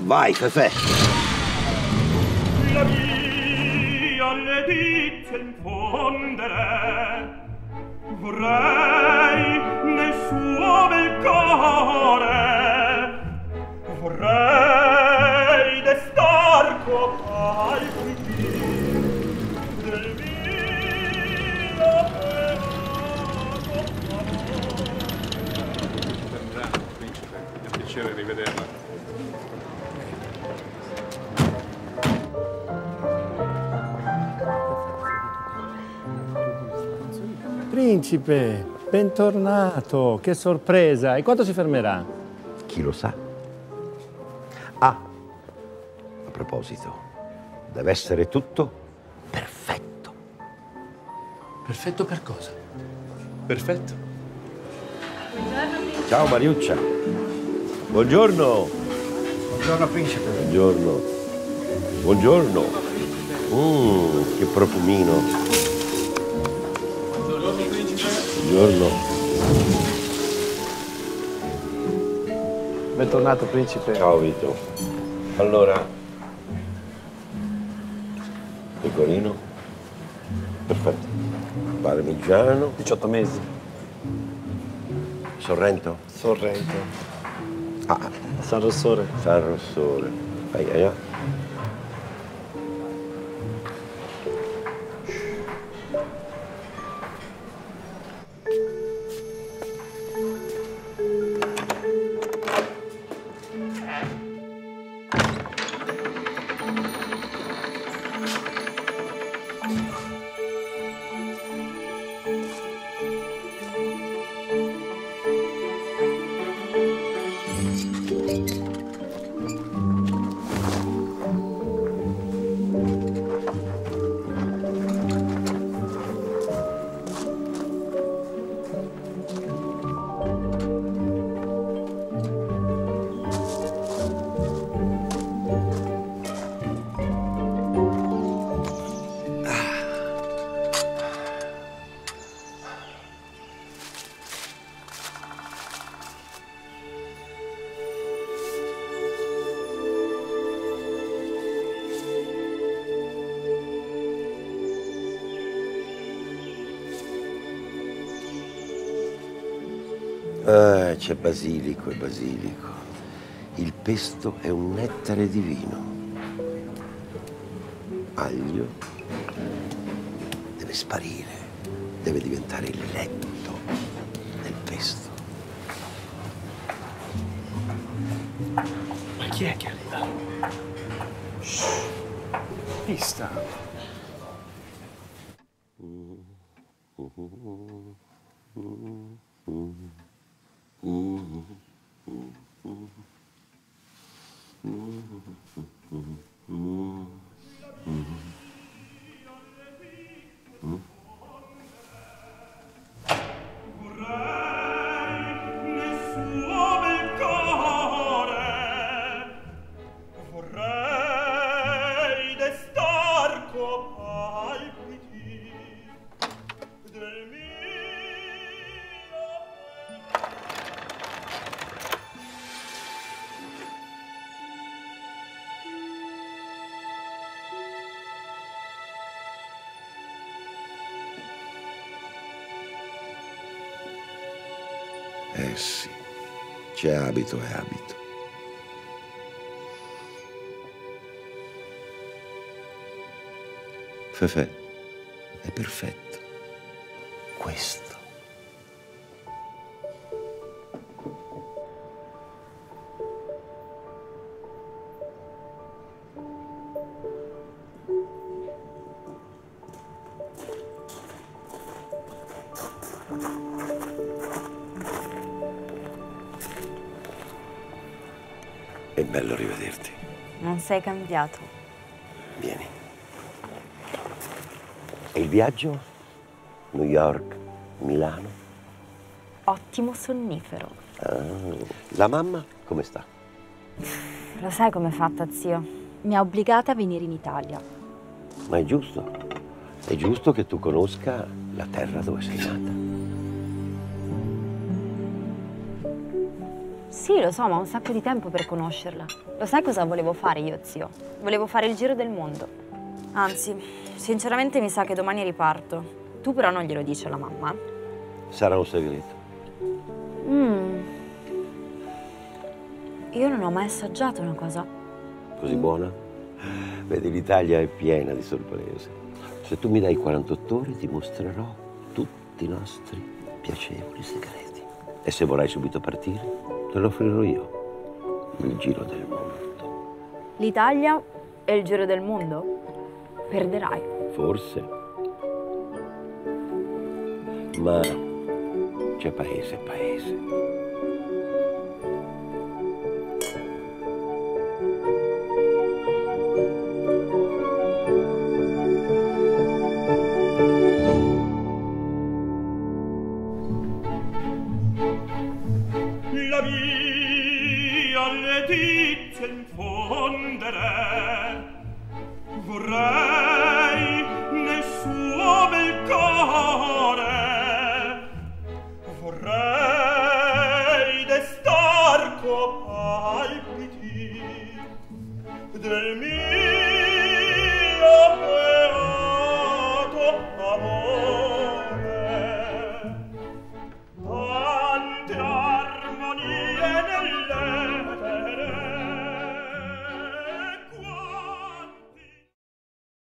Vai, Fefè. La mia letizia infondere, vorrei nel suo bel cuore, vorrei destar qual del mio Benvenuto, principe, è un piacere rivederla. Principe, bentornato, che sorpresa! E quanto si fermerà? Chi lo sa? Ah, a proposito, deve essere tutto perfetto. Perfetto per cosa? Perfetto. Ciao Mariuccia. Buongiorno. Buongiorno, principe. Buongiorno. Buongiorno. Che profumino. Buongiorno. Bentornato, principe. Ciao Vito. Allora, pecorino. Perfetto. Parmigiano. 18 mesi. Sorrento. Sorrento. Ah, San Rossore. San Rossore. Ai, ai, ai. C'è basilico e basilico. Il pesto è un nettare divino. Aglio deve sparire, deve diventare il letto del pesto. Ma chi è che arriva? Shh. Pista. Sì, c'è abito e abito. Fefè, è perfetto. Questo. È bello rivederti. Non sei cambiato. Vieni. E il viaggio? New York, Milano? Ottimo sonnifero. Ah, la mamma come sta? Lo sai com'è fatta, zio? Mi ha obbligata a venire in Italia. Ma è giusto. È giusto che tu conosca la terra dove sei nata. Sì, lo so, ma ho un sacco di tempo per conoscerla. Lo sai cosa volevo fare io, zio? Volevo fare il giro del mondo. Anzi, sinceramente mi sa che domani riparto. Tu però non glielo dici alla mamma? Sarà un segreto. Io non ho mai assaggiato una cosa. Così buona? Vedi, l'Italia è piena di sorprese. Se tu mi dai 48 ore ti mostrerò tutti i nostri piacevoli segreti. E se vorrai subito partire, te lo offrirò io. Il giro del mondo. L'Italia e il giro del mondo? Perderai. Forse. Ma c'è paese e paese. La mia letizia infondere vorrei nel suo bel cuore, vorrei destar co palpiti del mio